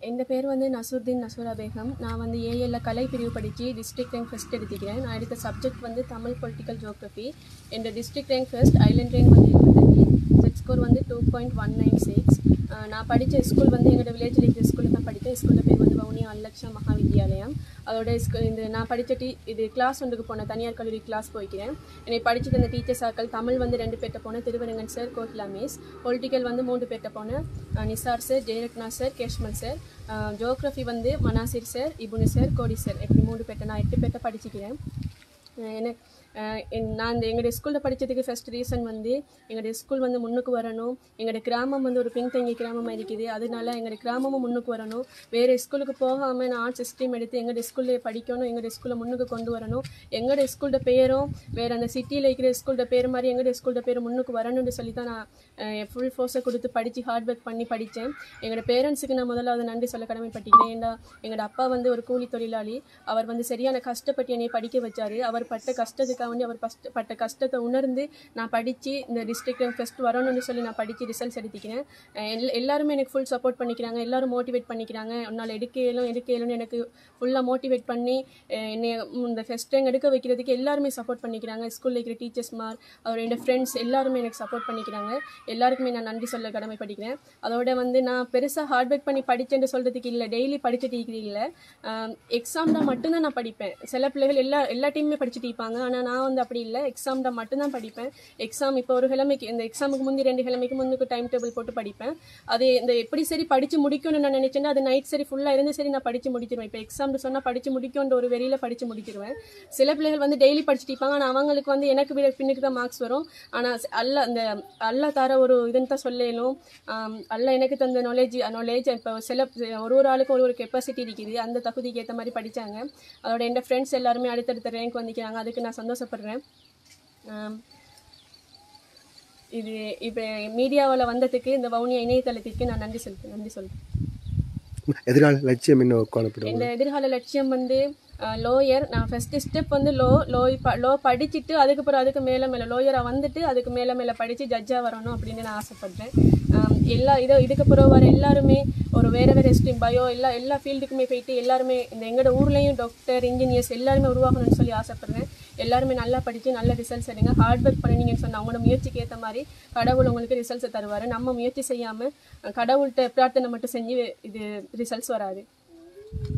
என் பேர் வந்து நசூர்தீன் நசூரா பேகம். நான் வந்து ஏஎல்ல கலை பிரிவு படித்து டிஸ்ட்ரிக்ட் ரேங்க் ஃபஸ்ட் எடுத்துக்கிறேன். நான் எடுத்த சப்ஜெக்ட் வந்து தமிழ் பொலிட்டிக்கல் ஜியோகிரஃபி. என் district rank first, island rank வந்து 73, செட் ஸ்கோர் வந்து 2.196. நான் படித்த ஸ்கூல் வந்து எங்களோட வில்லேஜில் இருக்கிற ஸ்கூலில் தான் படித்தேன். ஸ்கூலில் பேர் வந்து வவுனியா அல்லக்ஷா மகாவித்யாலயம். அதோட இந்த நான் படித்த இது கிளாஸ் ஒன்றுக்கு போனேன், தனியார் கல்லூரி கிளாஸ் போய்க்கிறேன். என்னை படிச்சுட்டு அந்த டீச்சர்ஸ் ஆக்கள் தமிழ் வந்து 2 பேர்ட்ட போனேன், Thiruvarangan sir, Kokila miss. Political வந்து 3 பேர்ட்ட போனேன், Nizar sir, Jayaratna sir, Keshmal sir. Geography வந்து Manazir sir, Ibunu sir, Kodi sir. இப்படி 3 பேர்ட்ட நான் 8 பேர்ட்ட படிச்சுக்கிறேன். எனக்கு நான் எங்களுடைய ஸ்கூலில் படித்ததுக்கு ஃபஸ்ட் ரீசன் வந்து எங்களுடைய ஸ்கூல் வந்து முன்னுக்கு வரணும். எங்களுடைய கிராமம் வந்து ஒரு பின்தங்கிய கிராமமாக இருக்குது, அதனால எங்களுடைய கிராமமும் முன்னுக்கு வரணும். வேறு ஸ்கூலுக்கு போகாமல் நான் ஆர்ட்ஸ் ஸ்ட்ரீம் எடுத்து எங்களுடைய ஸ்கூலில் படிக்கணும், எங்களுடைய ஸ்கூலை முன்னுக்கு கொண்டு வரணும். எங்களுடைய ஸ்கூலோட பேரும் வேறு அந்த சிட்டியில் இருக்கிற ஸ்கூலோட பேர் மாதிரி எங்களுடைய ஸ்கூலோட பேர் முன்னுக்கு வரணும்னு சொல்லி தான் நான் ஃபுல் ஃபோர்ஸை கொடுத்து படித்து ஹார்ட் ஒர்க் பண்ணி படித்தேன். எங்களோட பேரண்ட்ஸுக்கு நான் முதலாவது நன்றி சொல்ல கடமைப்பட்டிக்கிறேன். ஏன்னா எங்களோட அப்பா வந்து ஒரு கூலி தொழிலாளி. அவர் வந்து சரியான கஷ்டப்பட்டு என்னை படிக்க வச்சார். அவர் பட்ட கஷ்டத்துக்காக வந்து அவர் பட்ட கஷ்டத்தை உணர்ந்து நான் படித்து இந்த டிஸ்ட்ரிக்ட் ரேங்க் ஃபஸ்ட் வரணும்னு சொல்லி நான் படித்து ரிசல்ட்ஸ் எடுத்துக்கிறேன். எல்லாருமே எனக்கு ஃபுல் சப்போர்ட் பண்ணிக்கிறாங்க, எல்லோரும் மோட்டிவேட் பண்ணிக்கிறாங்க. உன்னால் எடுக்கலும்னு எனக்கு ஃபுல்லாக மோட்டிவேட் பண்ணி என்னை இந்த ஃபஸ்ட் ரேங்க் எடுக்க வைக்கிறதுக்கு எல்லாருமே சப்போர்ட் பண்ணிக்கிறாங்க. ஸ்கூலில் இருக்கிற டீச்சர்ஸ்மார், அவர் என்னோட ஃப்ரெண்ட்ஸ் எல்லாருமே எனக்கு சப்போர்ட் பண்ணிக்கிறாங்க. எல்லாருக்குமே நான் நன்றி சொல்ல கடமைப்பட்டிக்கிறேன். அதோட வந்து நான் பெருசாக ஹார்ட் ஒர்க் பண்ணி படித்தேன்னு சொல்கிறதுக்கு இல்லை, டெய்லி படிச்சுட்டு இல்லை. எக்ஸாம் தான் மட்டும்தான் நான் படிப்பேன். சில பிள்ளைகள் எல்லா டீமுமே படிச்சுட்டு இருப்பாங்க, ஆனால் நான் வந்து அப்படி இல்லை, எக்ஸாம் தான் மட்டும்தான் படிப்பேன். எக்ஸாம் இப்போ ஒரு கிழமைக்கு, இந்த எக்ஸாமுக்கு முந்தி 2 கிழமைக்கு முன்னுக்கு டைம் டேபிள் போட்டு படிப்பேன். அது இந்த எப்படி சரி படித்து முடிக்கணும்னு நான் நினச்சேன்னா அது நைட் சரி ஃபுல்லாக இருந்து சரி நான் படித்து முடிச்சிருவேன். இப்போ எக்ஸாம்னு சொன்னால் படித்து முடிக்கணுன்ற ஒரு வெறியில் படித்து முடிச்சிருவேன். சில பிள்ளைகள் வந்து டெய்லி படிச்சுட்டு இருப்பாங்க, ஆனால் அவங்களுக்கு வந்து எனக்கு பின்னுக்கு தான் மார்க்ஸ் வரும். ஆனால் அல்ல தர ஒரு இதுன்னு தான் சொல்லலும், அல்ல எனக்கு தந்த நாலேஜ் இப்போ ஒரு ஆளுக்கு ஒரு கெப்பாசிட்டி இருக்குது, அந்த தகுதிக்கு ஏற்ற மாதிரி படித்தாங்க. அதோட என் ஃப்ரெண்ட்ஸ் எல்லாருமே அடுத்தடுத்த ரேங்க் வந்துக்கிறாங்க, அதுக்கு நான் சந்தோஷப்படுறேன். இது இப்போ மீடியாவில் வந்ததுக்கு இந்த வவுனியா இணையதளத்துக்கு நான் நன்றி சொல்கிறேன். எதிர்கால லட்சியம் என்ன காணப்படும்? இந்த எதிர்கால லட்சியம் வந்து லோயர். நான் ஃபஸ்ட்டு ஸ்டெப் வந்து லோ படிச்சுட்டு அதுக்கு மேலே லோயராக வந்துட்டு அதுக்கு மேலே படித்து ஜட்ஜாக வரணும் அப்படின்னு நான் ஆசைப்படுறேன். இதுக்கு பிறகு வர எல்லாருமே ஒரு வேறு ஸ்ட்ரீம் பயோ எல்லா ஃபீல்டுக்குமே போயிட்டு எல்லாருமே இந்த எங்களோட ஊர்லேயும் டாக்டர், இன்ஜினியர்ஸ் எல்லாருமே உருவாகணும்னு சொல்லி ஆசைப்படுறேன். எல்லாருமே நல்லா படித்து நல்ல ரிசல்ட்ஸ் எடுங்க, ஹார்ட் ஒர்க் பண்ணினீங்கன்னு சொன்னால் அவங்களோட முயற்சிக்கு ஏற்ற மாதிரி கடவுள் உங்களுக்கு ரிசல்ட்ஸை தருவார். நம்ம முயற்சி செய்யாமல் கடவுள்கிட்ட பிரார்த்தனை மட்டும் செஞ்சு இது ரிசல்ட்ஸ் வராது.